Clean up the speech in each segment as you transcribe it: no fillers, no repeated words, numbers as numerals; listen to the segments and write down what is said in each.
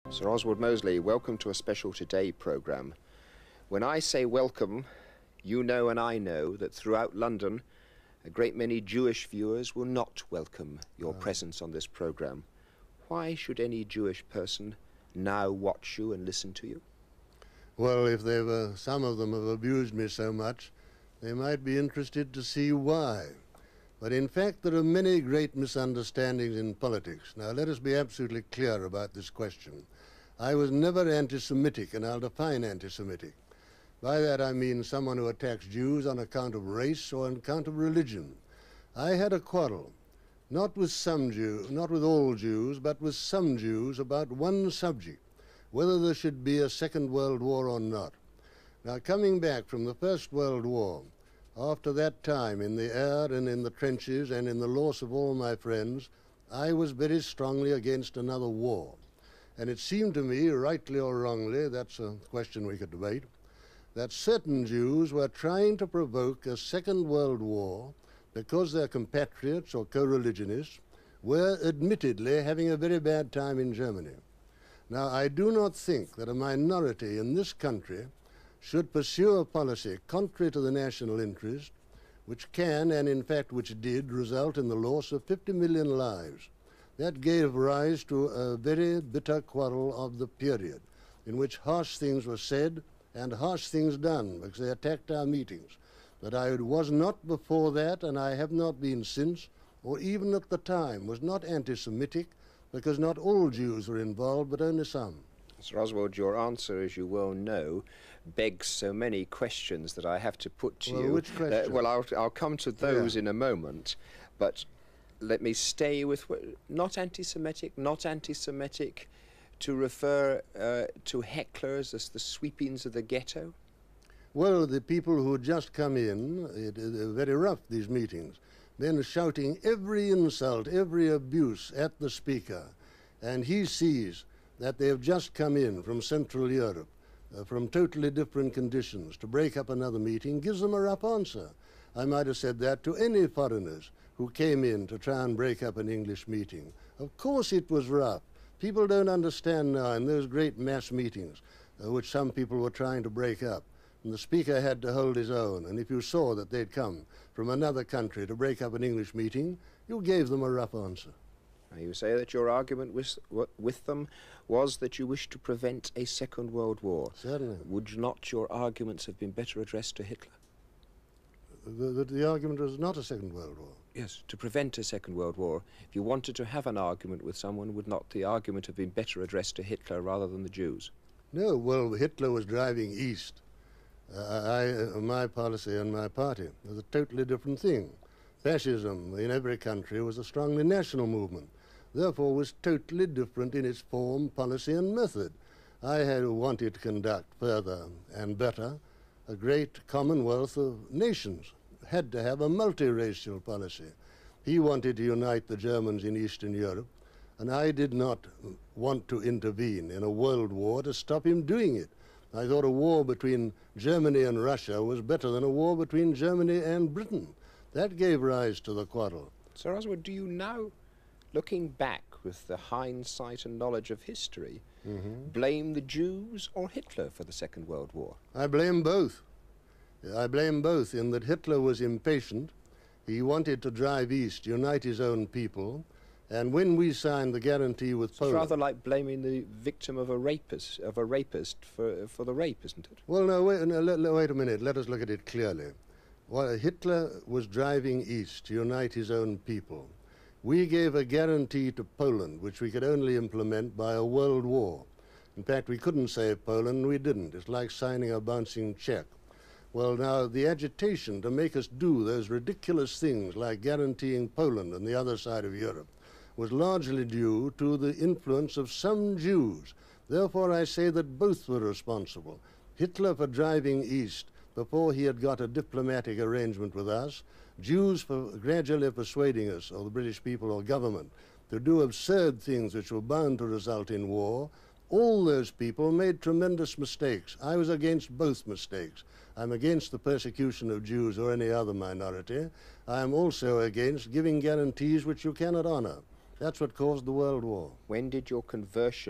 Sir Oswald Mosley, welcome to a Special Today programme. When I say welcome, you know and I know that throughout London a great many Jewish viewers will not welcome your presence on this programme. Why should any Jewish person now watch you and listen to you? Well, if some of them have abused me so much, they might be interested to see why. But in fact, there are many great misunderstandings in politics. Now, let us be absolutely clear about this question. I was never anti-Semitic, and I'll define anti-Semitic. By that I mean someone who attacks Jews on account of race or on account of religion. I had a quarrel, not with all Jews, but with some Jews about one subject, whether there should be a Second World War or not. Now, coming back from the First World War, after that time in the air and in the trenches and in the loss of all my friends, I was very strongly against another war. And it seemed to me, rightly or wrongly, that's a question we could debate, that certain Jews were trying to provoke a Second World War because their compatriots or co-religionists were admittedly having a very bad time in Germany. Now, I do not think that a minority in this country should pursue a policy contrary to the national interest, which can, and in fact which did, result in the loss of 50 million lives. That gave rise to a very bitter quarrel of the period, in which harsh things were said and harsh things done, because they attacked our meetings. But I was not before that, and I have not been since, or even at the time, was not anti-Semitic, because not all Jews were involved, but only some. Sir Oswald, your answer, as you well know, begs so many questions that I have to put to you. Which question? Well, I'll come to those in a moment, but let me stay with not anti-Semitic, to refer to hecklers as the sweepings of the ghetto? Well, the people who had just come in, they're very rough, these meetings, then shouting every insult, every abuse at the speaker, and he sees that they have just come in from Central Europe, from totally different conditions, to break up another meeting, gives them a rough answer. I might have said that to any foreigners who came in to try and break up an English meeting. Of course it was rough. People don't understand now in those great mass meetings, which some people were trying to break up. And the speaker had to hold his own, and if you saw that they'd come from another country to break up an English meeting, you gave them a rough answer. Now, you say that your argument with them was that you wished to prevent a Second World War. Certainly. Would not your arguments have been better addressed to Hitler? The argument was not a Second World War. Yes, to prevent a Second World War. If you wanted to have an argument with someone, would not the argument have been better addressed to Hitler rather than the Jews? No, well, Hitler was driving east. My policy and my party was a totally different thing. Fascism in every country was a strongly national movement, therefore was totally different in its form, policy and method. I had wanted to conduct further and better a great commonwealth of nations, had to have a multiracial policy. He wanted to unite the Germans in Eastern Europe, and I did not want to intervene in a world war to stop him doing it. I thought a war between Germany and Russia was better than a war between Germany and Britain. That gave rise to the quarrel. Sir Oswald, do you now, looking back with the hindsight and knowledge of history, blame the Jews or Hitler for the Second World War? I blame both. I blame both in that Hitler was impatient. He wanted to drive east, unite his own people, and when we signed the guarantee with Poland... It's rather like blaming the victim of a rapist for the rape, isn't it? Well, no, wait a minute. Let us look at it clearly. Well, Hitler was driving east to unite his own people. We gave a guarantee to Poland, which we could only implement by a world war. In fact, we couldn't save Poland, we didn't. It's like signing a bouncing check. Well, now, the agitation to make us do those ridiculous things like guaranteeing Poland and the other side of Europe was largely due to the influence of some Jews. Therefore, I say that both were responsible. Hitler for driving east before he had got a diplomatic arrangement with us, Jews for gradually persuading us, or the British people or government, to do absurd things which were bound to result in war. All those people made tremendous mistakes. I was against both mistakes. I'm against the persecution of Jews or any other minority. I am also against giving guarantees which you cannot honor. That's what caused the World War. When did your conversion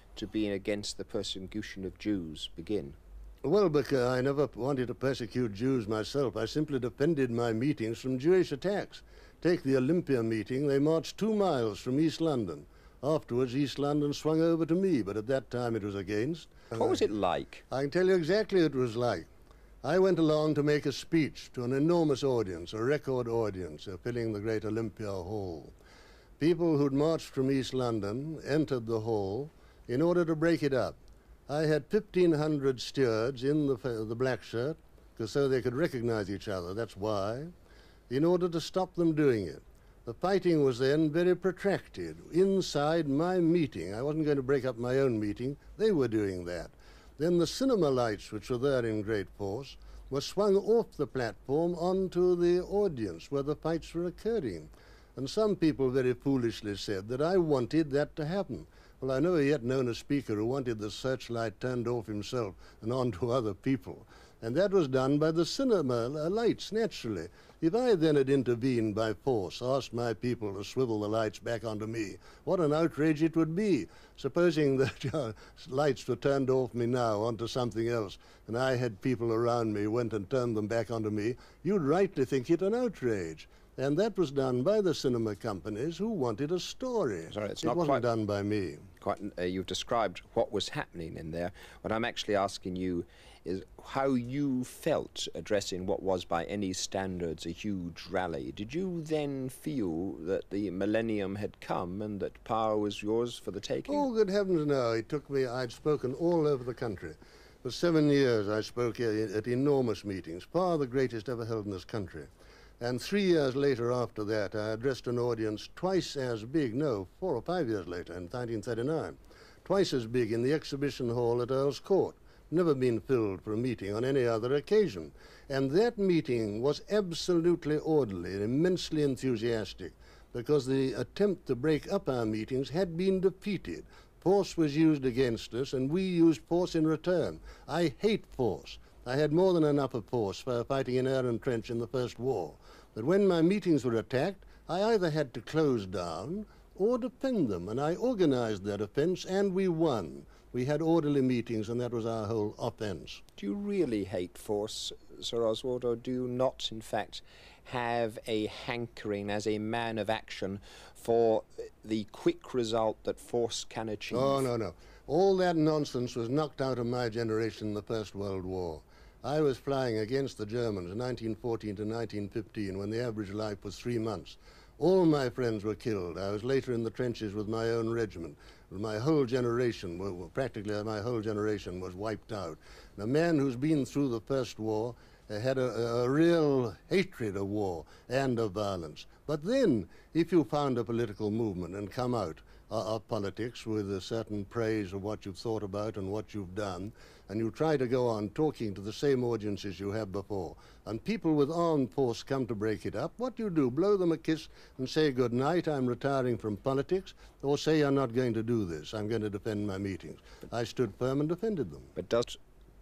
to being against the persecution of Jews begin? Well, because I never wanted to persecute Jews myself. I simply defended my meetings from Jewish attacks. Take the Olympia meeting. They marched 2 miles from East London. Afterwards, East London swung over to me, but at that time it was against. What was it like? I can tell you exactly what it was like. I went along to make a speech to an enormous audience, a record audience, filling the great Olympia Hall. People who'd marched from East London entered the hall in order to break it up. I had 1,500 stewards in the black shirt, because so they could recognize each other, that's why, in order to stop them doing it. The fighting was then very protracted inside my meeting. I wasn't going to break up my own meeting. They were doing that. Then the cinema lights, which were there in great force, were swung off the platform onto the audience where the fights were occurring. And some people very foolishly said that I wanted that to happen. Well, I never yet known a speaker who wanted the searchlight turned off himself and onto other people. And that was done by the cinema lights, naturally. If I then had intervened by force, asked my people to swivel the lights back onto me, what an outrage it would be. Supposing that lights were turned off me now onto something else, and I had people around me went and turned them back onto me, you'd rightly think it an outrage. And that was done by the cinema companies who wanted a story. Sorry, it wasn't quite done by me. You've described what was happening in there. What I'm actually asking you is how you felt addressing what was by any standards a huge rally. Did you then feel that the millennium had come and that power was yours for the taking? Oh, good heavens, no. It took me, I'd spoken all over the country. For 7 years I spoke at enormous meetings, far the greatest ever held in this country. And 3 years later after that, I addressed an audience twice as big, no, 4 or 5 years later, in 1939, twice as big in the exhibition hall at Earl's Court. Never been filled for a meeting on any other occasion. And that meeting was absolutely orderly and immensely enthusiastic, because the attempt to break up our meetings had been defeated. Force was used against us, and we used force in return. I hate force. I had more than enough of force for fighting in Aire and Trench in the First War. But when my meetings were attacked, I either had to close down or defend them, and I organized their defense, and we won. We had orderly meetings, and that was our whole offense. Do you really hate force, Sir Oswald, or do you not, in fact, have a hankering as a man of action for the quick result that force can achieve? Oh, no, no. All that nonsense was knocked out of my generation in the First World War. I was flying against the Germans in 1914 to 1915, when the average life was 3 months. All my friends were killed. I was later in the trenches with my own regiment. My whole generation, practically my whole generation, was wiped out. And a man who's been through the First War had a real hatred of war and of violence. But then, if you found a political movement and come out of politics with a certain praise of what you've thought about and what you've done, and you try to go on talking to the same audiences you have before, and people with armed force come to break it up, what do? Blow them a kiss and say, good night, I'm retiring from politics, or say, I'm not going to do this, I'm going to defend my meetings. I stood firm and defended them. But does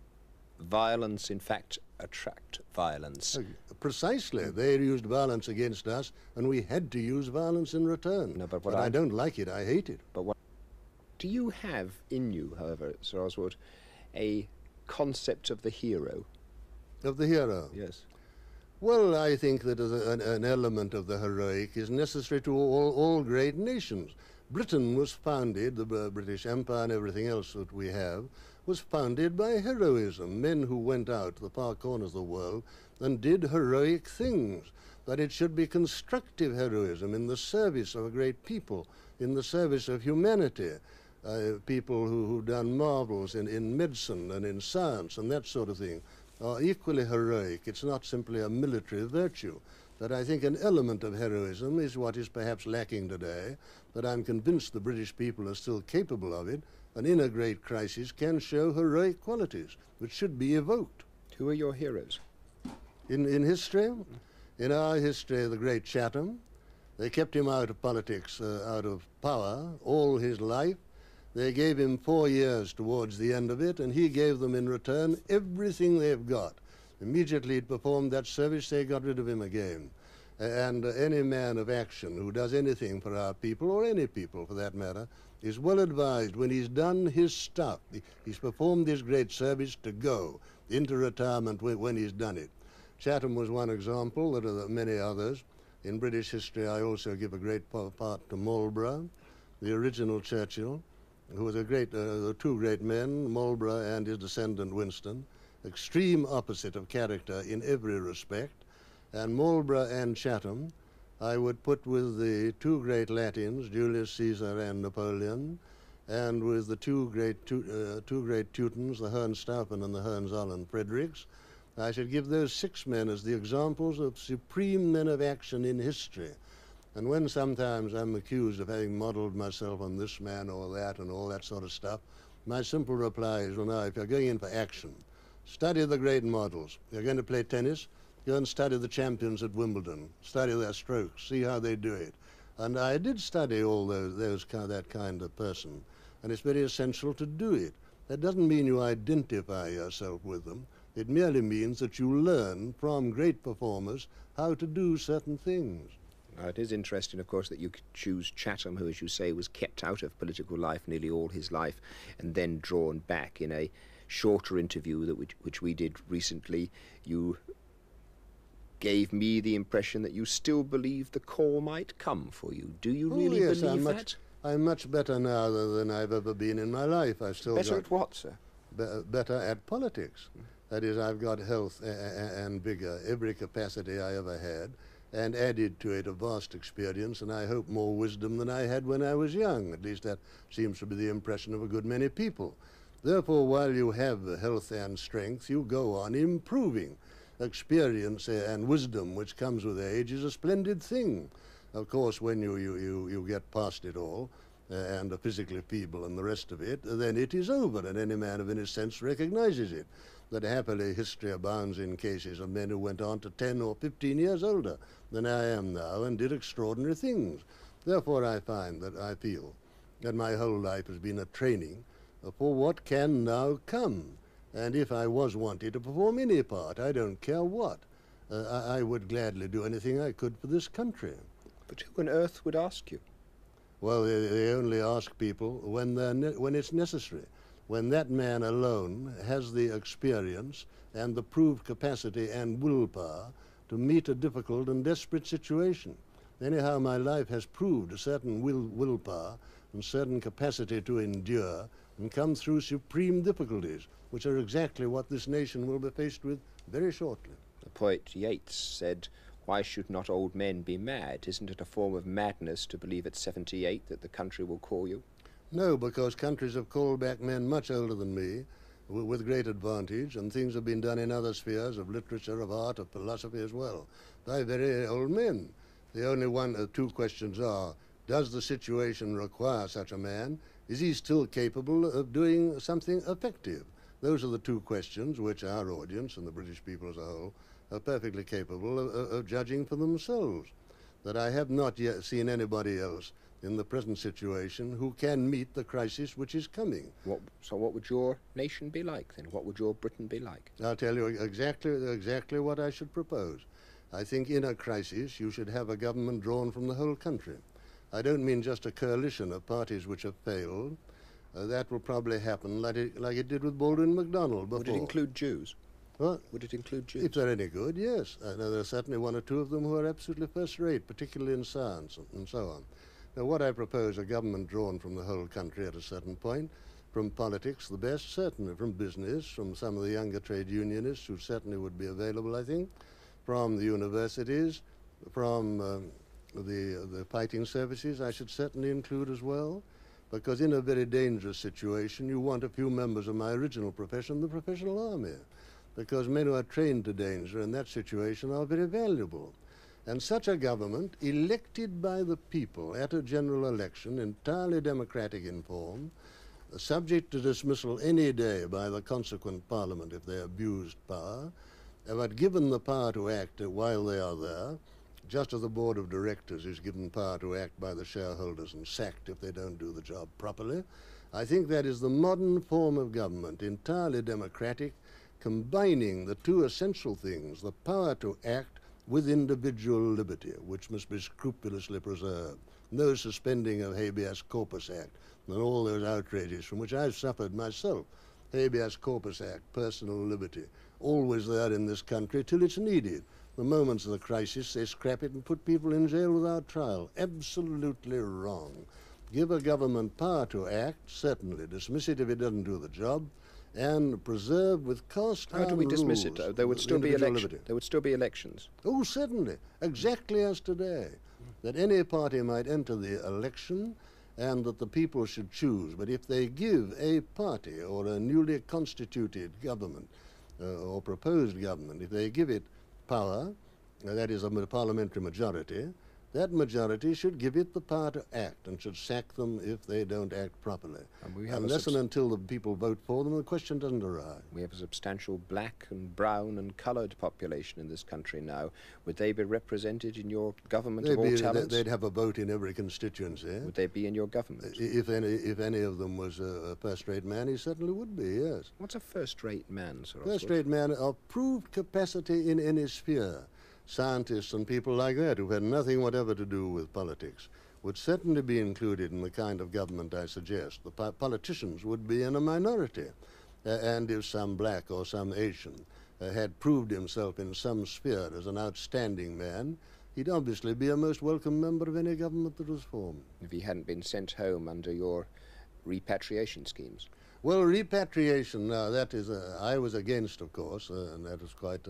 violence, in fact, attract violence? Precisely. They used violence against us, and we had to use violence in return. No, but I don't like it, I hate it. But what do you have in you, however, Sir Oswald, a concept of the hero? Of the hero? Yes. Well, I think that an element of the heroic is necessary to all great nations. Britain was founded, the British Empire and everything else that we have, was founded by heroism, men who went out to the far corners of the world and did heroic things. But it should be constructive heroism in the service of a great people, in the service of humanity. People who've done marvels in medicine and in science and that sort of thing are equally heroic. It's not simply a military virtue. But I think an element of heroism is what is perhaps lacking today, but I'm convinced the British people are still capable of it, and in a great crisis can show heroic qualities, which should be evoked. Who are your heroes? In history? In our history, the great Chatham. They kept him out of politics, out of power, all his life. They gave him 4 years towards the end of it, and he gave them in return everything they've got. Immediately he performed that service, they got rid of him again. And any man of action who does anything for our people, or any people for that matter, is well advised when he's done his stuff, he's performed his great service, to go into retirement when he's done it. Chatham was one example. There are many others. In British history, I also give a great part to Marlborough, the original Churchill, who was two great men, Marlborough and his descendant Winston, extreme opposite of character in every respect. And Marlborough and Chatham I would put with the two great Latins, Julius Caesar and Napoleon, and with the two great Teutons, the Hohenstaufen and the Hohenzollern Fredericks. I should give those 6 men as the examples of supreme men of action in history. And when sometimes I'm accused of having modeled myself on this man or that and all that sort of stuff, my simple reply is, well, now, if you're going in for action, study the great models. You're going to play tennis, go and study the champions at Wimbledon, study their strokes, see how they do it. And I did study all that kind of person, and it's very essential to do it. That doesn't mean you identify yourself with them. It merely means that you learn from great performers how to do certain things. It is interesting, of course, that you could choose Chatham, who, as you say, was kept out of political life nearly all his life, and then drawn back. In a shorter interview which we did recently, you gave me the impression that you still believe the call might come for you. Do you really believe that? I'm much better now than I've ever been in my life. I've still better at what, sir? Better at politics. That is, I've got health and vigor, every capacity I ever had, and added to it a vast experience, and I hope more wisdom than I had when I was young. At least that seems to be the impression of a good many people. Therefore, while you have health and strength, you go on improving. Experience and wisdom which comes with age is a splendid thing. Of course, when you get past it all, and are physically feeble and the rest of it, then it is over, and any man of any sense recognizes it. That happily history abounds in cases of men who went on to 10 or 15 years older than I am now and did extraordinary things. Therefore, I feel that my whole life has been a training for what can now come. And if I was wanted to perform any part, I don't care what, I would gladly do anything I could for this country. But who on earth would ask you? Well, they only ask people when it's necessary, when that man alone has the experience and the proved capacity and willpower to meet a difficult and desperate situation. Anyhow, my life has proved a certain willpower and certain capacity to endure and come through supreme difficulties, which are exactly what this nation will be faced with very shortly. The poet Yeats said, "Why should not old men be mad? Isn't it a form of madness to believe at 78 that the country will call you?" No, because countries have called back men much older than me with great advantage, and things have been done in other spheres of literature, of art, of philosophy as well, by very old men. The only two questions are, does the situation require such a man? Is he still capable of doing something effective? Those are the two questions which our audience and the British people as a whole are perfectly capable of judging for themselves. That I have not yet seen anybody else in the present situation who can meet the crisis which is coming. So what would your nation be like then? What would your Britain be like? I'll tell you exactly what I should propose. I think in a crisis you should have a government drawn from the whole country. I don't mean just a coalition of parties which have failed. That will probably happen like it did with Baldwin MacDonald before. Would it include Jews? What? Would it include Jews? If they're any good, yes. There are certainly one or two of them who are absolutely first-rate, particularly in science and so on. Now, what I propose, a government drawn from the whole country at a certain point, from politics, the best, certainly, from business, from some of the younger trade unionists who certainly would be available, I think, from the universities, from the fighting services I should certainly include as well, because in a very dangerous situation you want a few members of my original profession, the professional army, because men who are trained to danger in that situation are very valuable. And such a government, elected by the people at a general election, entirely democratic in form, subject to dismissal any day by the consequent parliament if they abused power, but given the power to act while they are there, just as the board of directors is given power to act by the shareholders and sacked if they don't do the job properly. I think that is the modern form of government, entirely democratic, combining the two essential things, the power to act with individual liberty, which must be scrupulously preserved. No suspending of habeas corpus act, and all those outrages from which I've suffered myself. Habeas Corpus Act, personal liberty, always there in this country till it's needed. The moments of the crisis, they scrap it and put people in jail without trial. Absolutely wrong. Give a government power to act, certainly. Dismiss it if it doesn't do the job, and preserve with cast iron How do we dismiss rules it? There would still be individual elections. liberty. There would still be elections. Oh, certainly, exactly as today, that any party might enter the election and that the people should choose. But if they give a party or a newly constituted government or proposed government, if they give it power, that is a parliamentary majority, that majority should give it the power to act and should sack them if they don't act properly. Unless and until the people vote for them, the question doesn't arise. We have a substantial black and brown and coloured population in this country now. Would they be represented in your government of all talents? They'd have a vote in every constituency. Would they be in your government? If any of them was a first-rate man, he certainly would be, yes. What's a first-rate man, Sir Oswald? First-rate man of proved capacity in any sphere. Scientists and people like that who've had nothing whatever to do with politics would certainly be included in the kind of government I suggest. The politicians would be in a minority. And if some black or some Asian had proved himself in some sphere as an outstanding man, he'd obviously be a most welcome member of any government that was formed. If he hadn't been sent home under your repatriation schemes? Well, repatriation, that is, I was against, of course, and that was quite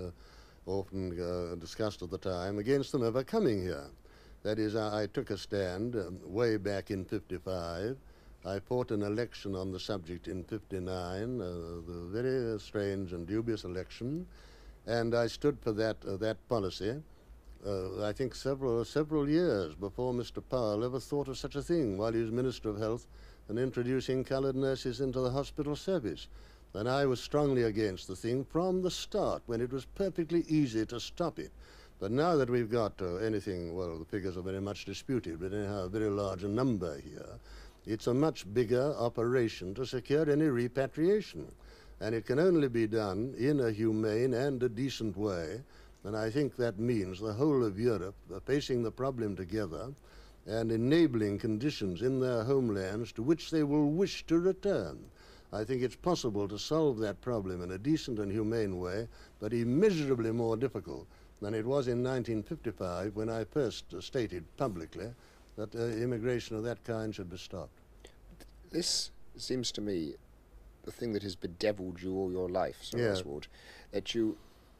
often discussed at the time, against them ever coming here. That is, I took a stand way back in '55. I fought an election on the subject in '59, the very strange and dubious election, and I stood for that policy. I think several years before Mr. Powell ever thought of such a thing while he was Minister of Health and introducing coloured nurses into the hospital service. And I was strongly against the thing from the start, when it was perfectly easy to stop it. But now that we've got anything, well, the figures are very much disputed, but anyhow, a very large number here, it's a much bigger operation to secure any repatriation. And it can only be done in a humane and a decent way. And I think that means the whole of Europe facing the problem together and enabling conditions in their homelands to which they will wish to return. I think it's possible to solve that problem in a decent and humane way, but immeasurably more difficult than it was in 1955 when I first stated publicly that immigration of that kind should be stopped. This seems to me the thing that has bedeviled you all your life, Sir Oswald, that you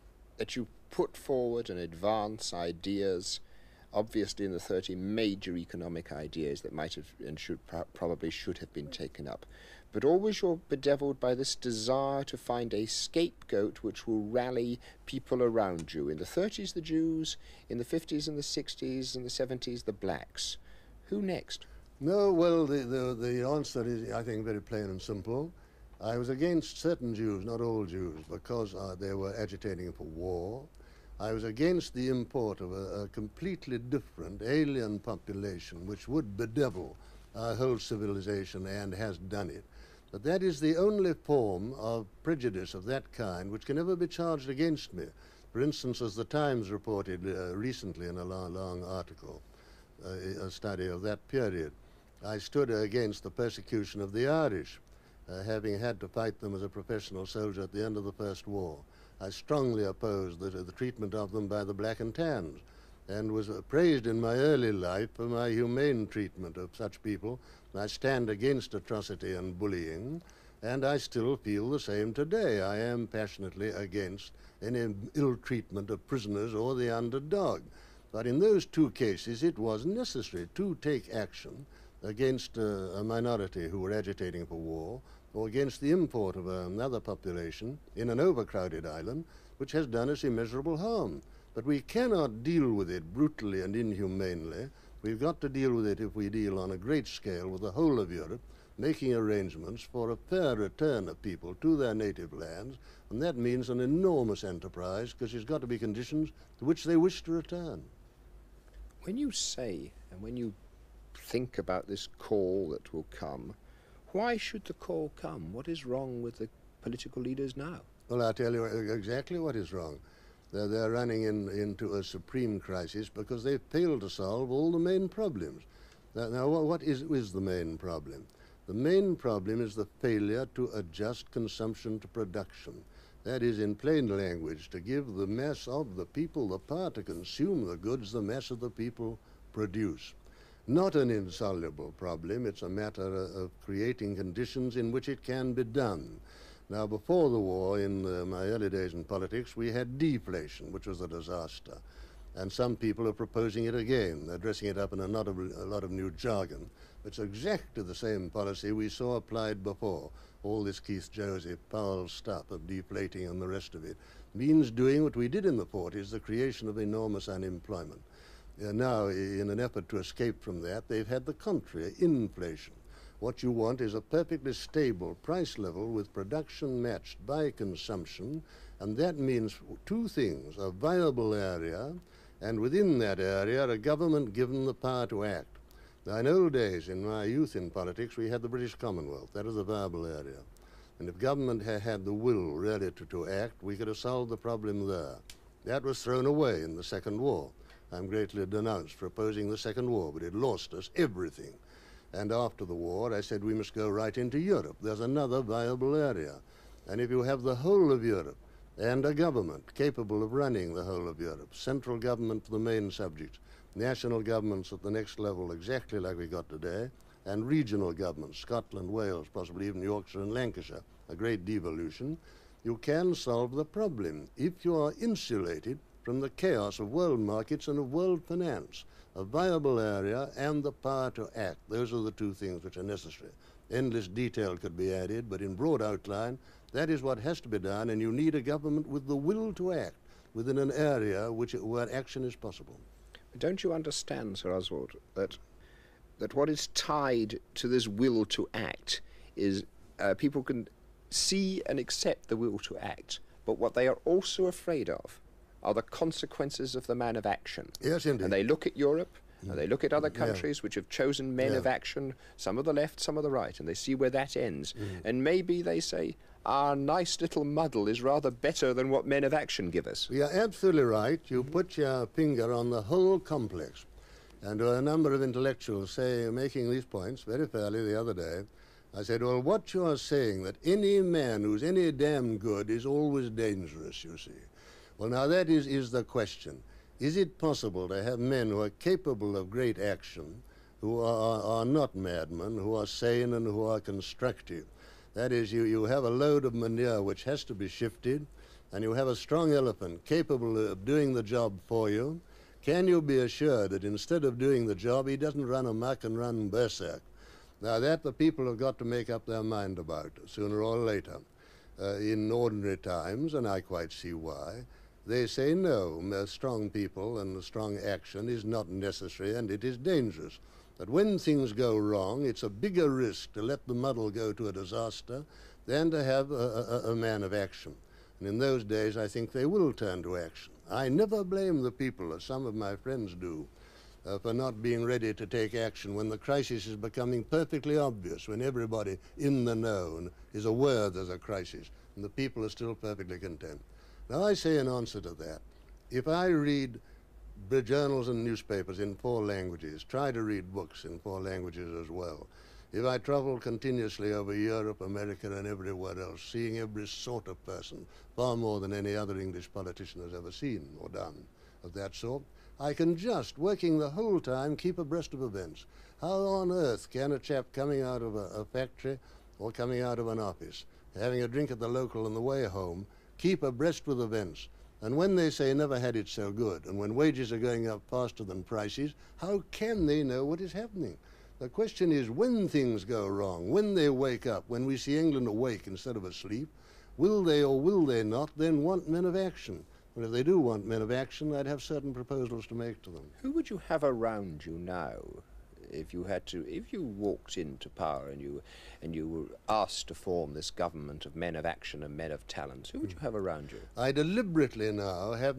put forward and advance ideas, obviously in the 30 major economic ideas that might have and probably should have been taken up. But always you're bedeviled by this desire to find a scapegoat which will rally people around you. In the 30s, the Jews. In the 50s and the 60s and the 70s, the blacks. Who next? No, well, the answer is, I think, very plain and simple. I was against certain Jews, not all Jews, because they were agitating for war. I was against the import of a completely different alien population which would bedevil our whole civilization and has done it. But that is the only form of prejudice of that kind which can ever be charged against me. For instance, as the Times reported recently in a long article, a study of that period, I stood against the persecution of the Irish, having had to fight them as a professional soldier at the end of the First War. I strongly opposed the treatment of them by the black and tans, and was praised in my early life for my humane treatment of such people. I stand against atrocity and bullying, and I still feel the same today. I am passionately against any ill treatment of prisoners or the underdog. But in those two cases, it was necessary to take action against a minority who were agitating for war, or against the import of another population in an overcrowded island, which has done us immeasurable harm. But we cannot deal with it brutally and inhumanely. We've got to deal with it if we deal on a great scale with the whole of Europe, making arrangements for a fair return of people to their native lands, and that means an enormous enterprise, because there's got to be conditions to which they wish to return. When you say, and when you think about this call that will come, why should the call come? What is wrong with the political leaders now? Well, I'll tell you exactly what is wrong. They're running into a supreme crisis because they've failed to solve all the main problems. Now what is the main problem? The main problem is the failure to adjust consumption to production. That is, in plain language, to give the mass of the people the power to consume the goods the mass of the people produce. Not an insoluble problem, it's a matter of creating conditions in which it can be done. Now, before the war, in my early days in politics, we had deflation, which was a disaster. And some people are proposing it again. They're dressing it up in a lot of new jargon. It's exactly the same policy we saw applied before. All this Keith Joseph, Powell stuff of deflating and the rest of it means doing what we did in the 40s, the creation of enormous unemployment. Now, in an effort to escape from that, they've had the contrary, inflation. What you want is a perfectly stable price level with production matched by consumption, and that means two things: a viable area, and within that area, a government given the power to act. Now, in old days, in my youth in politics, we had the British Commonwealth. That was a viable area. And if government had the will really to act, we could have solved the problem there. That was thrown away in the Second War. I'm greatly denounced for opposing the Second War, but it lost us everything. And after the war, I said we must go right into Europe. There's another viable area. And if you have the whole of Europe and a government capable of running the whole of Europe, central government for the main subjects, national governments at the next level exactly like we got today, and regional governments, Scotland, Wales, possibly even Yorkshire and Lancashire, a great devolution, you can solve the problem if you are insulated from the chaos of world markets and of world finance. A viable area and the power to act. Those are the two things which are necessary. Endless detail could be added, but in broad outline, that is what has to be done, and you need a government with the will to act within an area where action is possible. Don't you understand, Sir Oswald, that what is tied to this will to act is people can see and accept the will to act, but what they are also afraid of are the consequences of the man of action. Yes, indeed. And they look at Europe, and they look at other countries which have chosen men of action, some of the left, some of the right, and they see where that ends. And maybe they say, our nice little muddle is rather better than what men of action give us. You're absolutely right. You put your finger on the whole complex. And a number of intellectuals making these points very fairly the other day, I said, well, what you are saying, that any man who's any damn good is always dangerous, you see. Well, now that is the question. Is it possible to have men who are capable of great action, who are not madmen, who are sane and who are constructive? That is, you have a load of manure which has to be shifted, and you have a strong elephant capable of doing the job for you. Can you be assured that instead of doing the job, he doesn't run amok and run berserk? Now that the people have got to make up their mind about sooner or later. In ordinary times, and I quite see why, they say no, strong people and strong action is not necessary and it is dangerous. But when things go wrong, it's a bigger risk to let the muddle go to a disaster than to have a man of action. And in those days, I think they will turn to action. I never blame the people, as some of my friends do, for not being ready to take action when the crisis is becoming perfectly obvious, when everybody in the know is aware there's a crisis, and the people are still perfectly content. Now, I say in answer to that, if I read journals and newspapers in 4 languages, try to read books in 4 languages as well, if I travel continuously over Europe, America, and everywhere else, seeing every sort of person, far more than any other English politician has ever seen or done of that sort, I can just, working the whole time, keep abreast of events. How on earth can a chap coming out of a factory or coming out of an office, having a drink at the local on the way home, keep abreast with events? And when they say never had it so good, and when wages are going up faster than prices, how can they know what is happening? The question is, when things go wrong, when they wake up, when we see England awake instead of asleep, will they or will they not then want men of action? And if they do want men of action, I'd have certain proposals to make to them. Who would you have around you now if you walked into power and you were asked to form this government of men of action and men of talent? Who would you have around you? I deliberately now have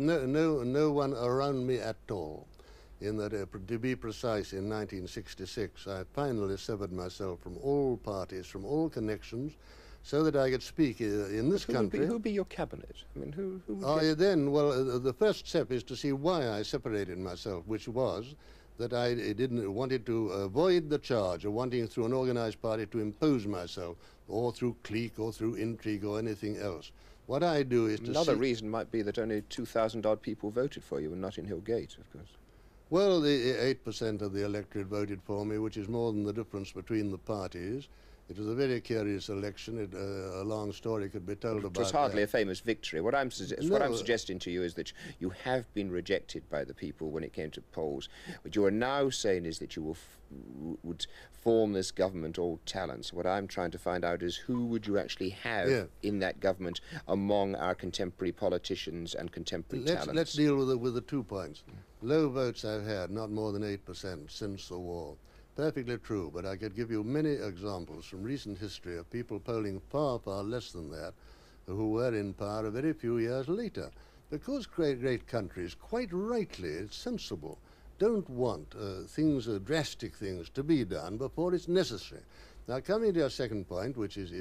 no one around me at all. In that, to be precise, in 1966, I finally severed myself from all parties, from all connections, so that I could speak in this country. Who would be your cabinet? I mean, who would then, well, the first step is to see why I separated myself, which was that I didn't wanted to avoid the charge of wanting through an organized party to impose myself, or through clique, or through intrigue, or anything else. What I do is to Another reason might be that only 2,000 odd people voted for you and not in Hill Gate, of course. Well, the 8% of the electorate voted for me, which is more than the difference between the parties. It was a very curious election. A long story could be told about It was hardly that. a famous victory. What I'm suggesting to you is that you have been rejected by the people when it came to polls. What you are now saying is that you would form this government all talents. What I'm trying to find out is who would you actually have in that government among our contemporary politicians and contemporary talents. Let's deal with the 2 points. Low votes I've had, not more than 8% since the war. Perfectly true, but I could give you many examples from recent history of people polling far, far less than that, who were in power a very few years later. Because great countries, quite rightly, it's sensible, don't want drastic things to be done before it's necessary. Now, coming to your second point, which is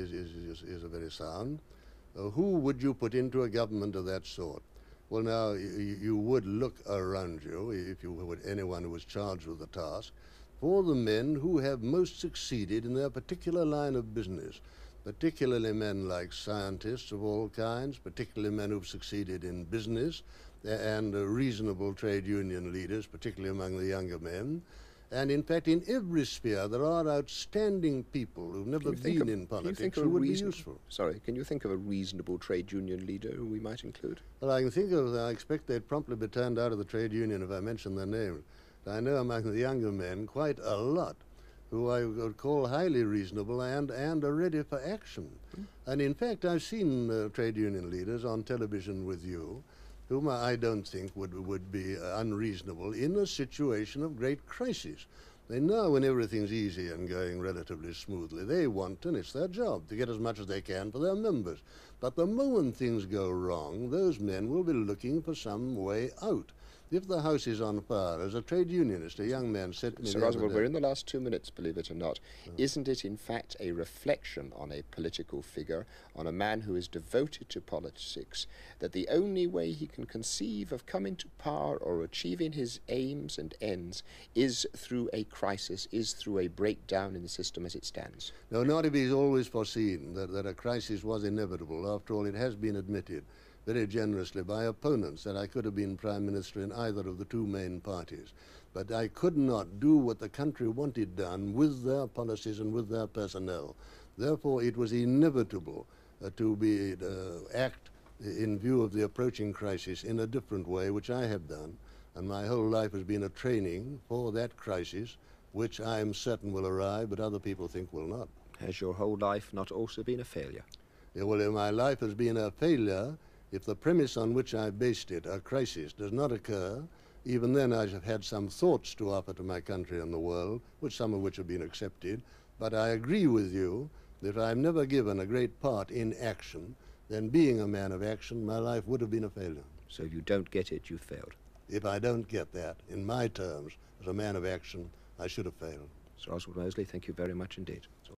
a very sound, who would you put into a government of that sort? Well, now, you would look around you, if you would, anyone who was charged with the task, for the men who have most succeeded in their particular line of business, particularly men like scientists of all kinds, particularly men who've succeeded in business, and reasonable trade union leaders, particularly among the younger men. And in fact, in every sphere, there are outstanding people who've never been in politics who would be useful. Sorry, can you think of a reasonable trade union leader who we might include? Well, I expect they'd promptly be turned out of the trade union if I mentioned their names. I know among the younger men quite a lot who I would call highly reasonable and are ready for action. And in fact, I've seen trade union leaders on television with you whom I don't think would be unreasonable in a situation of great crisis. They know when everything's easy and going relatively smoothly, they want, and it's their job, to get as much as they can for their members. But the moment things go wrong, those men will be looking for some way out. If the house is on fire, as a trade unionist, a young man said to me Sir Oswald, we're in the last 2 minutes, believe it or not. Isn't it, in fact, a reflection on a political figure, on a man who is devoted to politics, that the only way he can conceive of coming to power or achieving his aims and ends is through a crisis, is through a breakdown in the system as it stands? No, not if he's always foreseen that a crisis was inevitable. After all, it has been admitted very generously by opponents that I could have been Prime Minister in either of the two main parties. But I could not do what the country wanted done with their policies and with their personnel. Therefore, it was inevitable to act in view of the approaching crisis in a different way, which I have done. And my whole life has been a training for that crisis, which I am certain will arrive, but other people think will not. Has your whole life not also been a failure? Yeah, well, my life has been a failure if the premise on which I based it, a crisis, does not occur. Even then I have had some thoughts to offer to my country and the world, some of which have been accepted. But I agree with you that if I've never given a great part in action, then being a man of action, my life would have been a failure. So if you don't get it, you've failed? If I don't get that, in my terms, as a man of action, I should have failed. Sir Oswald Mosley, thank you very much indeed.